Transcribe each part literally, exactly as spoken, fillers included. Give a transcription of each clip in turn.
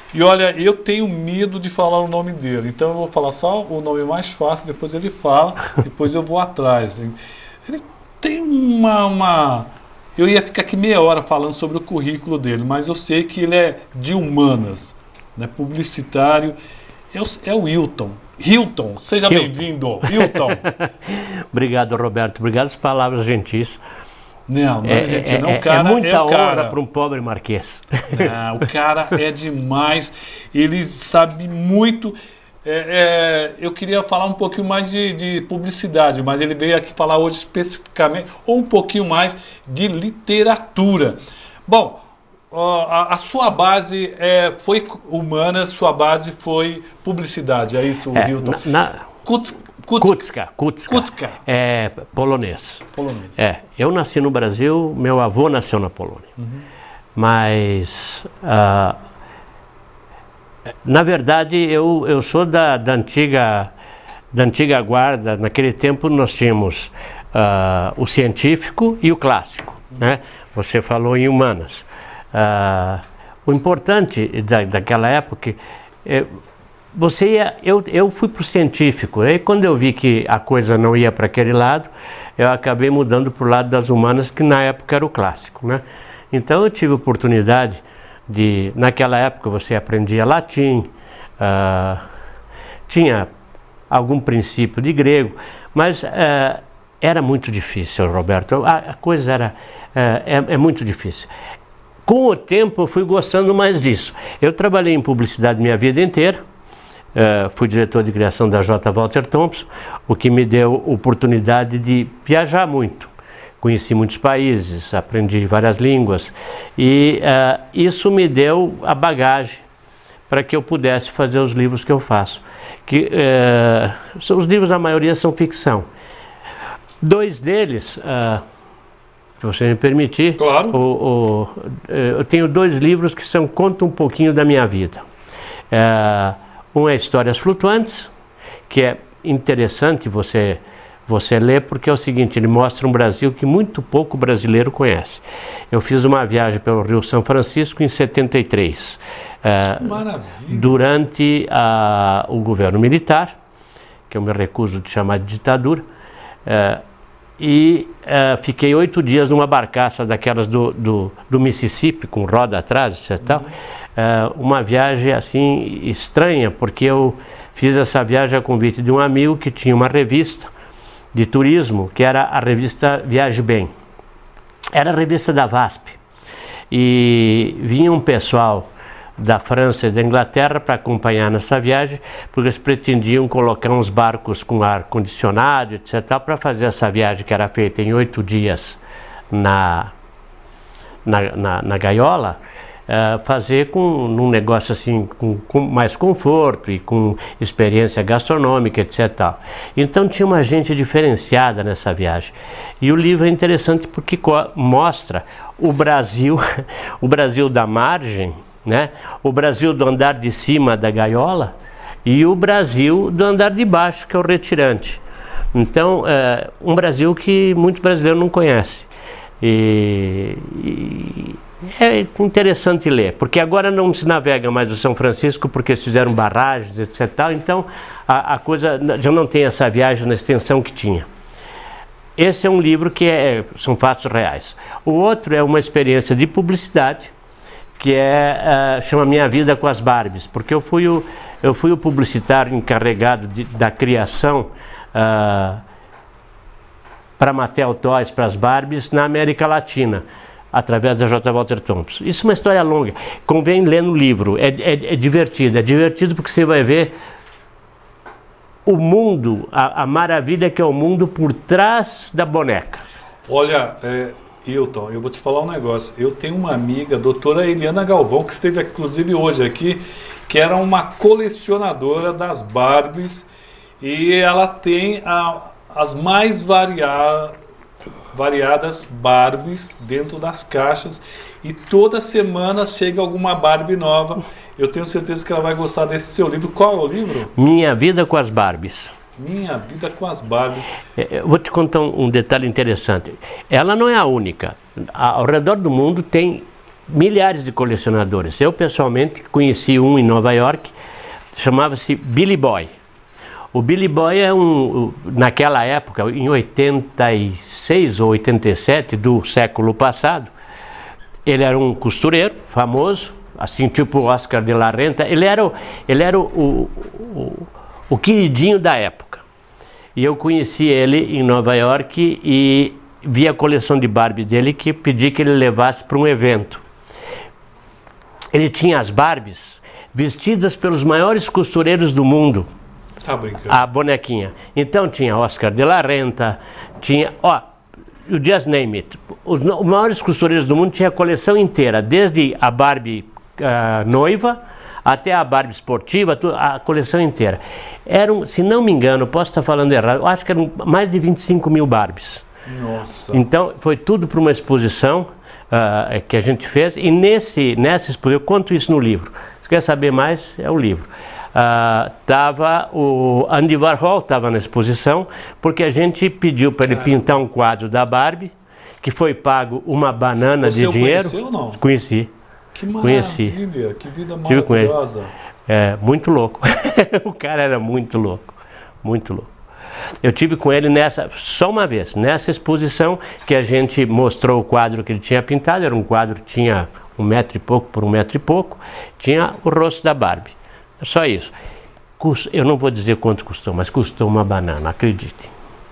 E olha, eu tenho medo de falar o nome dele, então eu vou falar só o nome mais fácil, depois ele fala, depois eu vou atrás. Ele tem uma, uma... Eu ia ficar aqui meia hora falando sobre o currículo dele, mas eu sei que ele é de humanas, né, publicitário. É o Hilton. Hilton, seja bem-vindo. Hilton. Obrigado, Roberto. Obrigado pelas palavras gentis. Não, não é, é gentil, não. É, o cara é muita é o cara. honra para um pobre marquês. Não, o cara é demais. Ele sabe muito. É, é, eu queria falar um pouquinho mais de, de publicidade, mas ele veio aqui falar hoje especificamente, ou um pouquinho mais de literatura. Bom, a, a sua base é, foi humanas, sua base foi publicidade, é isso, é, Hilton? Na, na... Kutzka, Kutzka, Kutzka. É polonês. Polonês. É, eu nasci no Brasil, meu avô nasceu na Polônia. Uhum. Mas, uh, na verdade, eu, eu sou da, da, antiga, da antiga guarda. Naquele tempo nós tínhamos uh, o científico e o clássico. Uhum. Né? Você falou em humanas. Uh, o importante da, daquela época... É, Você ia, eu, eu fui para o científico, e quando eu vi que a coisa não ia para aquele lado, eu acabei mudando para o lado das humanas, que na época era o clássico, né? Então eu tive oportunidade de, naquela época você aprendia latim, uh, tinha algum princípio de grego, mas uh, era muito difícil, Roberto, a, a coisa era, uh, é, é muito difícil. Com o tempo eu fui gostando mais disso. Eu trabalhei em publicidade minha vida inteira. Uh, fui diretor de criação da J. Walter Thompson, o que me deu oportunidade de viajar muito. Conheci muitos países, aprendi várias línguas e uh, isso me deu a bagagem para que eu pudesse fazer os livros que eu faço. Que, uh, os livros, a maioria, são ficção. Dois deles, uh, se você me permitir, claro. o, o, eu tenho dois livros que são, contam um pouquinho da minha vida. Uh, Um é Histórias Flutuantes, que é interessante você, você ler, porque é o seguinte, ele mostra um Brasil que muito pouco brasileiro conhece. Eu fiz uma viagem pelo Rio São Francisco em setenta e três, uh, durante a, o governo militar, que eu me recuso de chamar de ditadura, uh, e uh, fiquei oito dias numa barcaça daquelas do, do, do Mississippi, com roda atrás, etcétera. Tal. Uh, uma viagem assim estranha, porque eu fiz essa viagem a convite de um amigo que tinha uma revista de turismo, que era a revista Viaje Bem. Era a revista da VASP. E vinha um pessoal da França e da Inglaterra para acompanhar nessa viagem, porque eles pretendiam colocar uns barcos com ar-condicionado, etcétera, para fazer essa viagem que era feita em oito dias na, na, na, na gaiola, uh, fazer com num negócio assim, com, com mais conforto e com experiência gastronômica, etcétera. Então tinha uma gente diferenciada nessa viagem. E o livro é interessante porque mostra o Brasil, o Brasil da margem, né? O Brasil do andar de cima da gaiola e o Brasil do andar de baixo, que é o retirante. Então, é um Brasil que muito brasileiro não conhece. E, e é interessante ler, porque agora não se navega mais o São Francisco, porque eles fizeram barragens, etcétera. Então, a, a coisa já não tem essa viagem na extensão que tinha. Esse é um livro que é, são fatos reais. O outro é uma experiência de publicidade, que é, uh, chama Minha Vida com as Barbies, porque eu fui o, eu fui o publicitário encarregado de, da criação uh, para Mattel Toys, para as Barbies, na América Latina, através da J. Walter Thompson. Isso é uma história longa, convém ler no livro, é, é, é divertido, é divertido porque você vai ver o mundo, a, a maravilha que é o mundo por trás da boneca. Olha, é... Hilton, eu vou te falar um negócio. Eu tenho uma amiga, a doutora Eliana Galvão, que esteve inclusive hoje aqui, que era uma colecionadora das Barbies, e ela tem a, as mais varia, variadas Barbies dentro das caixas, e toda semana chega alguma Barbie nova. Eu tenho certeza que ela vai gostar desse seu livro. Qual é o livro? Minha Vida com as Barbies. Minha Vida com as Barbies. Eu vou te contar um, um detalhe interessante. Ela não é a única. Ao redor do mundo tem milhares de colecionadores. Eu, pessoalmente, conheci um em Nova York, chamava-se Billy Boy. O Billy Boy é um, naquela época, em oitenta e seis ou oitenta e sete do século passado, ele era um costureiro famoso, assim tipo Oscar de la Renta. Ele era, o, ele era o, o, o queridinho da época. E eu conheci ele em Nova York e vi a coleção de Barbie dele, que pedi que ele levasse para um evento. Ele tinha as Barbies vestidas pelos maiores costureiros do mundo. Tá brincando. A bonequinha. Então tinha Oscar de la Renta, tinha, ó, you just name it. Os, os maiores costureiros do mundo tinham a coleção inteira, desde a Barbie uh, noiva até a Barbie esportiva, a coleção inteira. Eram, se não me engano, posso estar falando errado, eu acho que eram mais de vinte e cinco mil Barbies. Nossa. Então foi tudo para uma exposição uh, que a gente fez, e nesse, nessa exposição, eu conto isso no livro. Se quer saber mais, é o livro. Uh, tava o Andy Warhol estava na exposição, porque a gente pediu para ele pintar um quadro da Barbie, que foi pago uma banana Você de dinheiro. Você ou não? Conheci. Que maravilha, Conheci. Que vida maravilhosa. É, muito louco. O cara era muito louco, muito louco. Eu tive com ele nessa, só uma vez, nessa exposição que a gente mostrou o quadro que ele tinha pintado. Era um quadro que tinha um metro e pouco por um metro e pouco, tinha o rosto da Barbie. Só isso. Eu não vou dizer quanto custou, mas custou uma banana, acredite.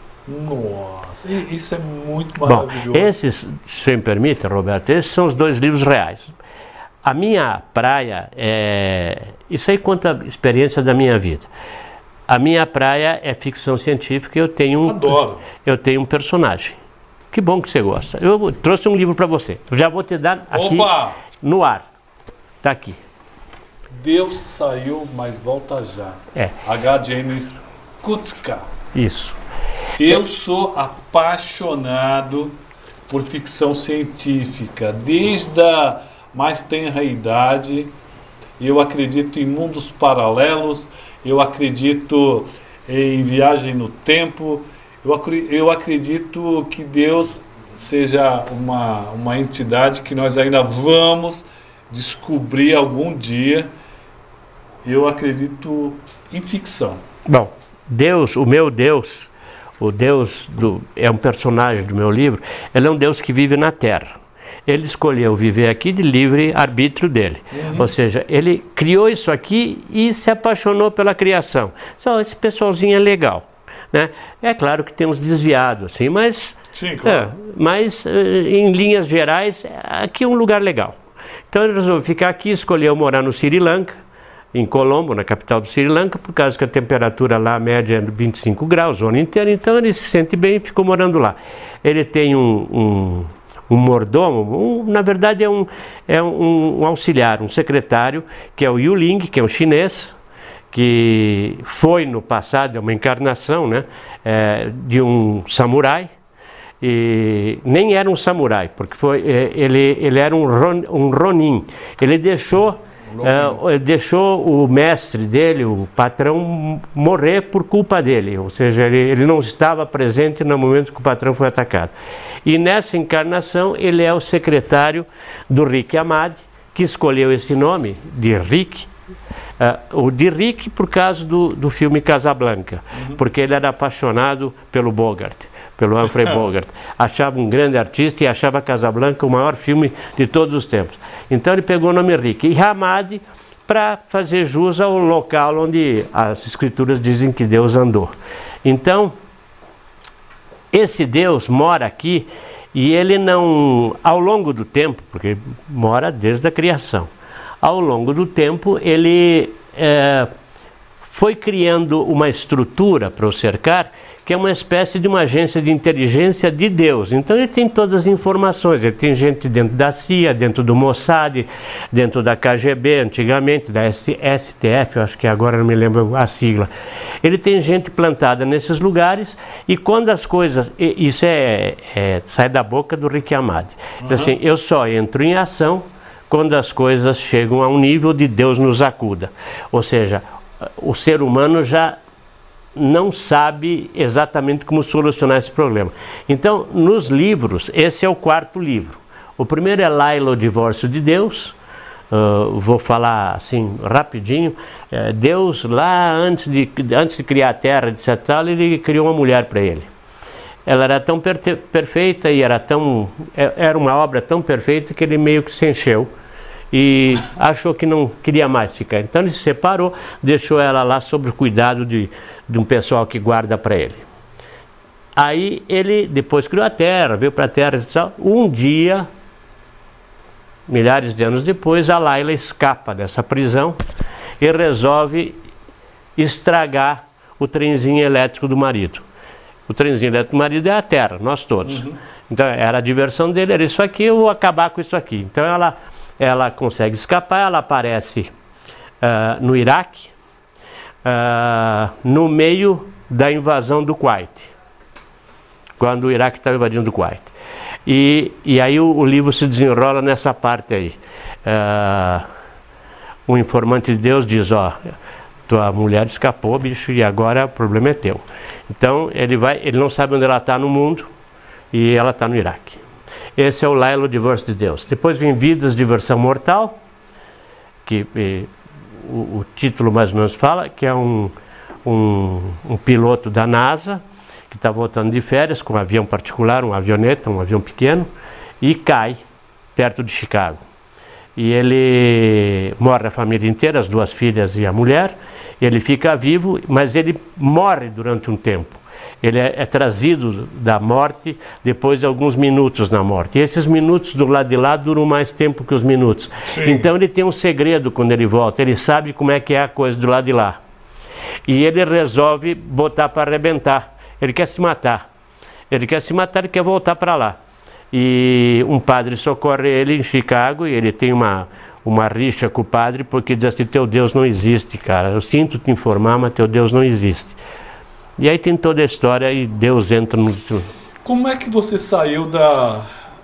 Nossa, isso é muito maravilhoso. Bom, esses, se me permite, Roberto, esses são os dois livros reais. A minha praia é... Isso aí conta a experiência da minha vida. A minha praia é ficção científica e eu tenho um... Adoro. Eu tenho um personagem. Que bom que você gosta. Eu trouxe um livro para você. Eu já vou te dar aqui. Opa! No ar. Está aqui. Deus saiu, mas volta já. É. H. James Kutzka. Isso. Eu sou apaixonado por ficção científica. Desde a mais tenra idade, eu acredito em mundos paralelos, eu acredito em viagem no tempo, eu, eu acredito que Deus seja uma, uma entidade que nós ainda vamos descobrir algum dia. Eu acredito em ficção. Bom, Deus, o meu Deus, o Deus do, é um personagem do meu livro, ele é um Deus que vive na Terra. Ele escolheu viver aqui de livre arbítrio dele. Uhum. Ou seja, ele criou isso aqui e se apaixonou pela criação. Só esse pessoalzinho é legal, né? É claro que tem uns desviados, assim, mas, sim, claro. é, mas em linhas gerais, aqui é um lugar legal. Então ele resolveu ficar aqui, escolheu morar no Sri Lanka, em Colombo, na capital do Sri Lanka, por causa que a temperatura lá média é vinte e cinco graus o ano inteiro, então ele se sente bem e ficou morando lá. Ele tem um, um, um mordomo, um, na verdade é, um, é um, um auxiliar, um secretário, que é o Yu Ling, que é um chinês, que foi no passado, é uma encarnação, né, é, de um samurai. E nem era um samurai, porque foi, ele, ele era um, ron, um ronin. Ele deixou, uh, ele deixou o mestre dele, o patrão, morrer por culpa dele. Ou seja, ele, ele não estava presente no momento que o patrão foi atacado. E nessa encarnação ele é o secretário do Rick Ahmed, que escolheu esse nome de Rick. Uh, o de Rick por causa do, do filme Casablanca, uhum. Porque ele era apaixonado pelo Bogart, pelo Humphrey Bogart. Achava um grande artista e achava Casablanca o maior filme de todos os tempos. Então ele pegou o nome Rick e Hamad para fazer jus ao local onde as escrituras dizem que Deus andou. Então, esse Deus mora aqui e ele não, ao longo do tempo, porque mora desde a criação, ao longo do tempo ele é, foi criando uma estrutura para o cercar, que é uma espécie de uma agência de inteligência de Deus. Então ele tem todas as informações, ele tem gente dentro da C I A, dentro do Mossad, dentro da K G B, antigamente, da S T F, eu acho que agora não me lembro a sigla. Ele tem gente plantada nesses lugares e quando as coisas... Isso é, é sai da boca do Rick Ahmed. Uhum. Assim, eu só entro em ação quando as coisas chegam a um nível de Deus nos acuda. Ou seja, o ser humano já não sabe exatamente como solucionar esse problema. Então, nos livros, esse é o quarto livro. O primeiro é Laila, o Divórcio de Deus. Uh, vou falar assim rapidinho. Uh, Deus lá antes de, antes de criar a terra, etc, ele criou uma mulher para ele. Ela era tão perfeita e era tão era uma obra tão perfeita que ele meio que se encheu e achou que não queria mais ficar. Então ele se separou, deixou ela lá sob o cuidado de, de um pessoal que guarda para ele. Aí ele depois criou a terra, veio para a terra, etc. Um dia, milhares de anos depois, a Laila escapa dessa prisão e resolve estragar o trenzinho elétrico do marido. O trenzinho elétrico do marido é a terra, nós todos. Uhum. Então era a diversão dele, era isso aqui, eu vou acabar com isso aqui. Então ela, ela consegue escapar, ela aparece uh, no Iraque, uh, no meio da invasão do Kuwait. Quando o Iraque estava invadindo o Kuwait. E, e aí o, o livro se desenrola nessa parte aí. Uh, um informante de Deus diz, ó, tua mulher escapou, bicho, e agora o problema é teu. Então ele vai, ele não sabe onde ela está no mundo e ela está no Iraque. Esse é o Laila, o Divórcio de Deus. Depois vem Vidas de Versão Mortal, que e, o, o título mais ou menos fala, que é um, um, um piloto da NASA, que está voltando de férias com um avião particular, um avioneta, um avião pequeno, e cai perto de Chicago. E ele morre a família inteira, as duas filhas e a mulher. Ele fica vivo, mas ele morre durante um tempo. Ele é, é trazido da morte depois de alguns minutos na morte. E esses minutos do lado de lá duram mais tempo que os minutos. Sim. Então ele tem um segredo quando ele volta, ele sabe como é que é a coisa do lado de lá. E ele resolve botar para arrebentar. Ele quer se matar. Ele quer se matar e quer voltar para lá. E um padre socorre ele em Chicago e ele tem uma, uma rixa com o padre porque diz assim, teu Deus não existe, cara. Eu sinto te informar, mas teu Deus não existe. E aí tem toda a história e Deus entra no... Como é que você saiu da,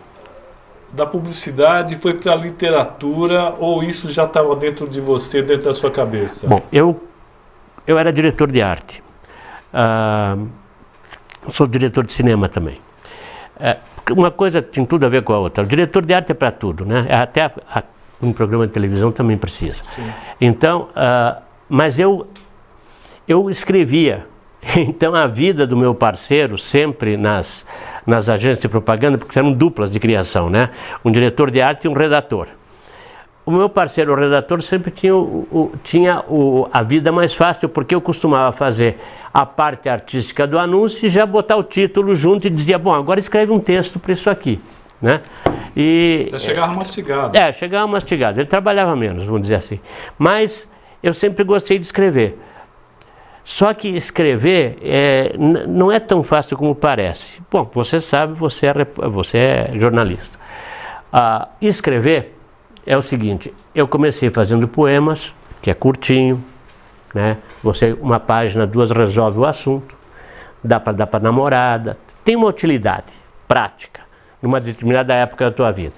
da publicidade e foi para a literatura, ou isso já estava dentro de você, dentro da sua cabeça? Bom, eu, eu era diretor de arte. Uh, sou diretor de cinema também. Uh, uma coisa tem tudo a ver com a outra. O diretor de arte é para tudo, né? Até a, a, um programa de televisão também precisa. Sim. Então, uh, mas eu, eu escrevia. Então a vida do meu parceiro sempre nas, nas agências de propaganda, porque eram duplas de criação, né? Um diretor de arte e um redator. O meu parceiro, o redator, sempre tinha, o, o, tinha o, a vida mais fácil, porque eu costumava fazer a parte artística do anúncio e já botar o título junto e dizia, bom, agora escreve um texto para isso aqui, né? E, Você chegava mastigado. É, chegava mastigado. Ele trabalhava menos, vamos dizer assim. Mas eu sempre gostei de escrever. Só que escrever é, não é tão fácil como parece. Bom, você sabe, você é, você é jornalista. Ah, escrever é o seguinte, eu comecei fazendo poemas, que é curtinho, né? Você, uma página, duas, resolve o assunto, dá para dar para namorada, tem uma utilidade prática, numa determinada época da tua vida.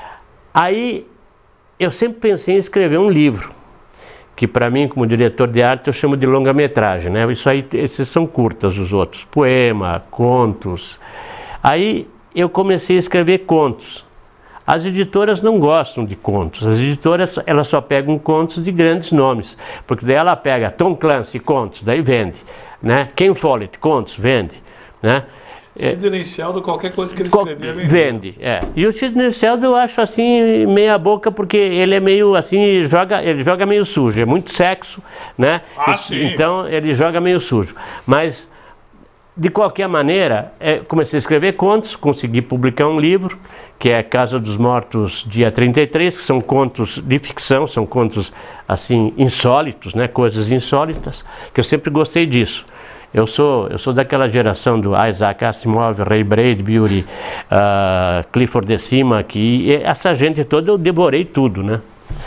Aí, eu sempre pensei em escrever um livro, que para mim, como diretor de arte, eu chamo de longa-metragem, né? Isso aí, esses são curtas, os outros, poema, contos. Aí, eu comecei a escrever contos. As editoras não gostam de contos, as editoras elas só pegam contos de grandes nomes, porque daí ela pega Tom Clancy, contos, daí vende, né? Ken Follett, contos, vende, né? Sidney Sheldon, qualquer coisa que ele escrevia, vende. Vende, é. E o Sidney Sheldon eu acho assim, meia boca, porque ele é meio assim, joga, ele joga meio sujo, é muito sexo, né? Ah, sim. Então ele joga meio sujo, mas... De qualquer maneira, é, comecei a escrever contos, consegui publicar um livro, que é Casa dos Mortos, dia trinta e três, que são contos de ficção, são contos, assim, insólitos, né, coisas insólitas, que eu sempre gostei disso. Eu sou, eu sou daquela geração do Isaac Asimov, Ray Bradbury, uh, Clifford de Simak, e essa gente toda eu devorei tudo, né?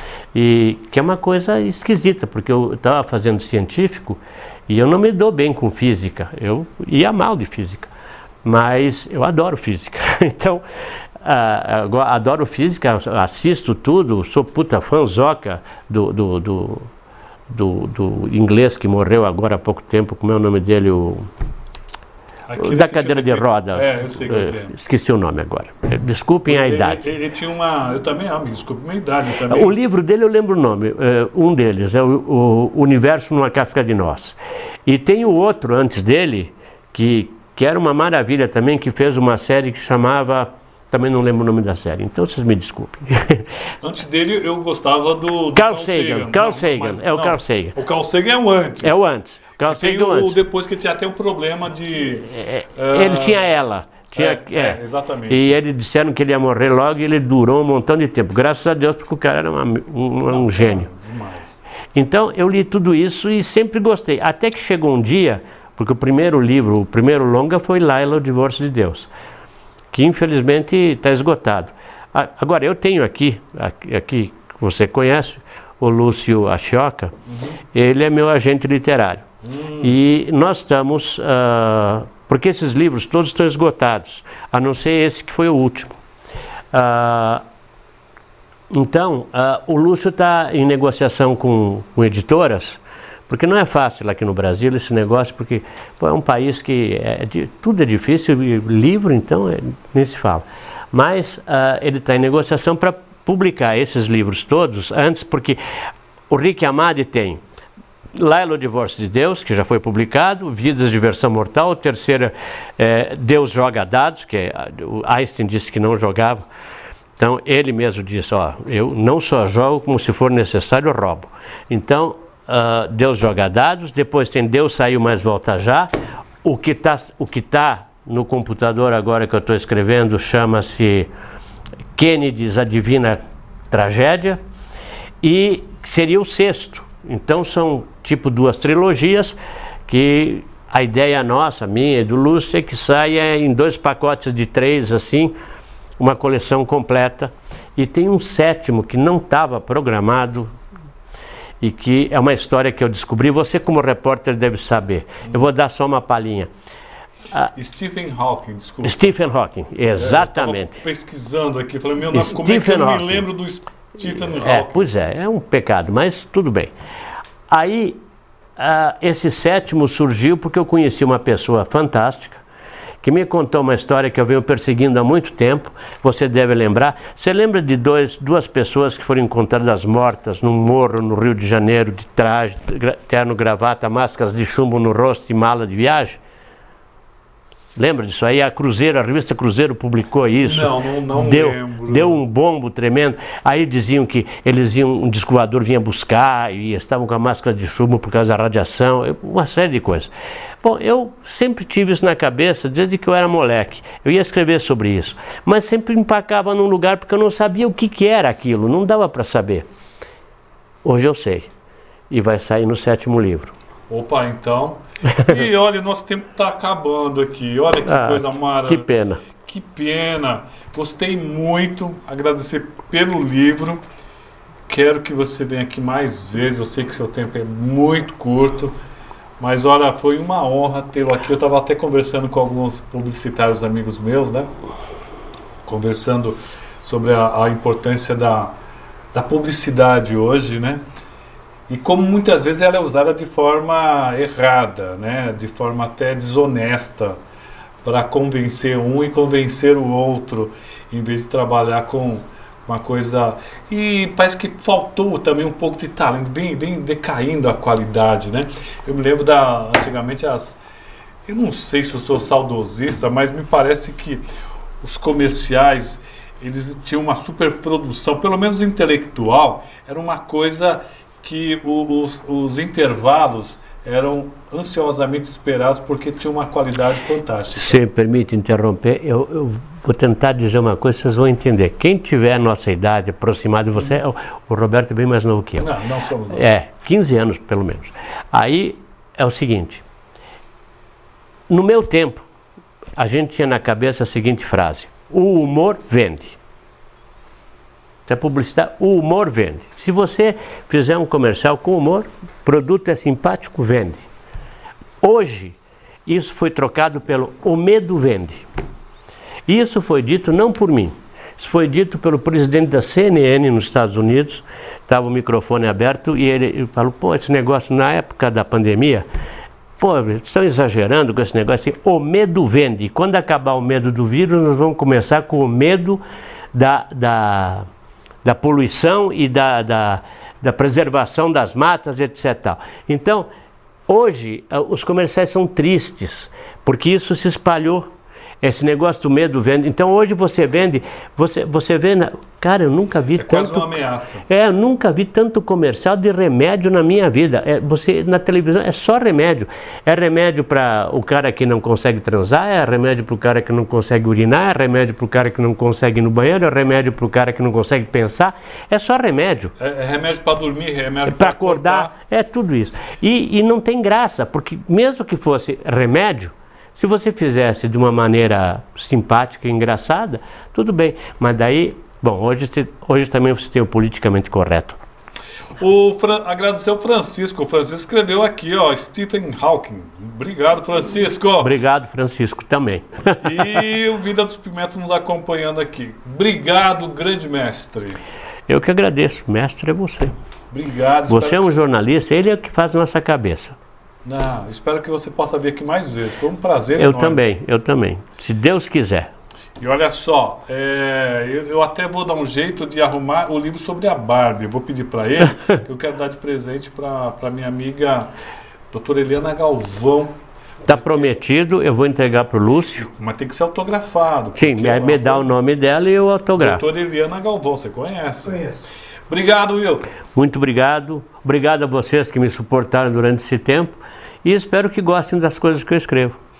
E que é uma coisa esquisita, porque eu estava fazendo científico, e eu não me dou bem com física, eu ia mal de física, mas eu adoro física. Então, uh, adoro física, assisto tudo, sou puta fãzoca do, do, do, do, do inglês que morreu agora há pouco tempo, como é o nome dele? O... Aquele da cadeira de roda. É, eu sei que é. Esqueci o nome agora. Desculpem a ele, idade. Ele, ele tinha uma... Eu também amo, desculpe minha idade também. O livro dele eu lembro o nome. Um deles é o, o Universo numa Casca de Nós. E tem o outro antes dele, que, que era uma maravilha também, que fez uma série que chamava... Também não lembro o nome da série, então vocês me desculpem. Antes dele eu gostava do, do Carl Carl Sagan. Sagan. Carl Não, Sagan, mas, é o não, Carl Sagan. O Carl Sagan é o antes. É o antes. Carl Tem Sagan o, antes. depois que tinha até um problema de... É, uh, ele tinha ela. Tinha, é, é, exatamente. E eles disseram que ele ia morrer logo e ele durou um montão de tempo. Graças a Deus, porque o cara era uma, um, não, um gênio. Demais. Então eu li tudo isso e sempre gostei. Até que chegou um dia, porque o primeiro livro, o primeiro longa foi Laila, o Divórcio de Deus, que infelizmente está esgotado. Agora, eu tenho aqui, aqui, aqui você conhece, o Lúcio Achioca, uhum. Ele é meu agente literário. Uhum. E nós estamos, uh, porque esses livros todos estão esgotados, a não ser esse que foi o último. Uh, então, uh, o Lúcio está em negociação com, com editoras, porque não é fácil aqui no Brasil esse negócio, porque pô, é um país que é, tudo é difícil, livro então é, nem se fala. Mas uh, ele está em negociação para publicar esses livros todos antes, porque o Rick Amade tem Laila, o Divórcio de Deus, que já foi publicado, Vidas de Versão Mortal, terceira, é, Deus Joga Dados, que é, o Einstein disse que não jogava, então ele mesmo disse, ó, eu não só jogo, como se for necessário eu roubo. Então, uh, Deus Joga Dados, depois tem Deus Saiu, Mas Volta Já, o que está o que tá no computador agora que eu estou escrevendo chama-se Kennedy's A Divina Tragédia, e seria o sexto. Então são tipo duas trilogias, que a ideia nossa, minha e do Lúcio, é que saia em dois pacotes de três, assim, uma coleção completa. E tem um sétimo que não estava programado e que é uma história que eu descobri, você como repórter deve saber. Eu vou dar só uma palhinha. Ah, Stephen Hawking, desculpa. Stephen Hawking, exatamente. Eu pesquisando aqui, falei, meu, não, como é que eu não me lembro do Stephen Hawking? É, pois é, é um pecado, mas tudo bem. Aí, uh, esse sétimo surgiu porque eu conheci uma pessoa fantástica, que me contou uma história que eu venho perseguindo há muito tempo, você deve lembrar. Você lembra de dois, duas pessoas que foram encontradas mortas num morro no Rio de Janeiro, de traje, terno, gravata, máscaras de chumbo no rosto e mala de viagem? Lembra disso aí? A Cruzeiro, a revista Cruzeiro publicou isso. Não, não, não deu, lembro. Deu um bombo tremendo. Aí diziam que eles iam, um disco voador vinha buscar e estavam com a máscara de chumbo por causa da radiação, uma série de coisas. Bom, eu sempre tive isso na cabeça desde que eu era moleque. Eu ia escrever sobre isso, mas sempre empacava num lugar porque eu não sabia o que, que era aquilo, não dava para saber. Hoje eu sei. E vai sair no sétimo livro. Opa, então... E olha, nosso tempo está acabando aqui. Olha que ah, coisa maravilhosa. Que pena. Que pena. Gostei muito. Agradecer pelo livro. Quero que você venha aqui mais vezes. Eu sei que seu tempo é muito curto. Mas olha, foi uma honra tê-lo aqui. Eu estava até conversando com alguns publicitários amigos meus, né? Conversando sobre a, a importância da, da publicidade hoje, né? E como muitas vezes ela é usada de forma errada, né? De forma até desonesta, para convencer um e convencer o outro, em vez de trabalhar com uma coisa... E parece que faltou também um pouco de talento, vem, vem decaindo a qualidade, né? Eu me lembro da, antigamente, as... Eu não sei se eu sou saudosista, mas me parece que os comerciais, eles tinham uma superprodução, pelo menos intelectual, era uma coisa... que os, os intervalos eram ansiosamente esperados porque tinha uma qualidade fantástica. Se me permite interromper, eu, eu vou tentar dizer uma coisa, vocês vão entender. Quem tiver a nossa idade aproximada de você, o, o Roberto é bem mais novo que eu. Não, não somos não. É, quinze anos pelo menos. Aí é o seguinte, no meu tempo, a gente tinha na cabeça a seguinte frase: o humor vende. É publicidade, o humor vende. Se você fizer um comercial com humor, o produto é simpático, vende. Hoje, isso foi trocado pelo o medo vende. Isso foi dito não por mim, isso foi dito pelo presidente da C N N nos Estados Unidos, estava o microfone aberto e ele, ele falou, pô, esse negócio na época da pandemia, pô, estão exagerando com esse negócio assim. O medo vende. Quando acabar o medo do vírus, nós vamos começar com o medo da, da, da poluição e da, da, da preservação das matas, etcétera. Então, hoje, os comerciais são tristes, porque isso se espalhou. Esse negócio do medo vende. Então hoje você vende, você, você vê, na... cara, eu nunca vi é tanto... quase uma ameaça. É, eu nunca vi tanto comercial de remédio na minha vida. É, você, na televisão, é só remédio. É remédio para o cara que não consegue transar, é remédio para o cara que não consegue urinar, é remédio para o cara que não consegue ir no banheiro, é remédio para o cara que não consegue pensar. É só remédio. É, é remédio para dormir, remédio para para acordar. acordar. É tudo isso. E, e não tem graça, porque mesmo que fosse remédio, se você fizesse de uma maneira simpática e engraçada, tudo bem. Mas daí, bom, hoje, hoje também você tem o politicamente correto. O Fran, agradecer ao Francisco. O Francisco escreveu aqui, ó, Stephen Hawking. Obrigado, Francisco. Obrigado, Francisco, também. E o Vida dos Pimentas nos acompanhando aqui. Obrigado, grande mestre. Eu que agradeço. Mestre é você. Obrigado. Você é um que... jornalista, ele é o que faz nossa cabeça. Não, espero que você possa vir aqui mais vezes. Foi um prazer Eu enorme. também, eu também. Se Deus quiser. E olha só, é, eu, eu até vou dar um jeito de arrumar o livro sobre a Barbie. Eu vou pedir para ele, que eu quero dar de presente para minha amiga doutora Eliana Galvão. Está prometido, eu vou entregar para o Lúcio. Mas tem que ser autografado. Sim, me, é me dá coisa... o nome dela e eu autografo. Doutora Eliana Galvão, você conhece? Conheço. Obrigado, Wilton. Muito obrigado. Obrigado a vocês que me suportaram durante esse tempo. E espero que gostem das coisas que eu escrevo.